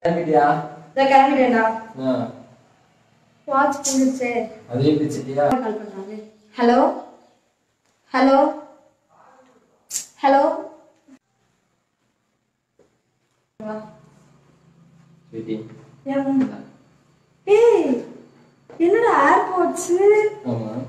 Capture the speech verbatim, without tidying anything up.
கிளம்பிட்டியா? இத கிளம்பிட்டேன்டா. ஆ. வாட்ச் பண்ணிச்சே. அதே பிச்சிட்டியா? கால் பண்றாங்க. ஹலோ. ஹலோ. ஹலோ. வா. sweety. ஏய். என்னடா ஏர்போர்ட்ஸ்? ஆமா.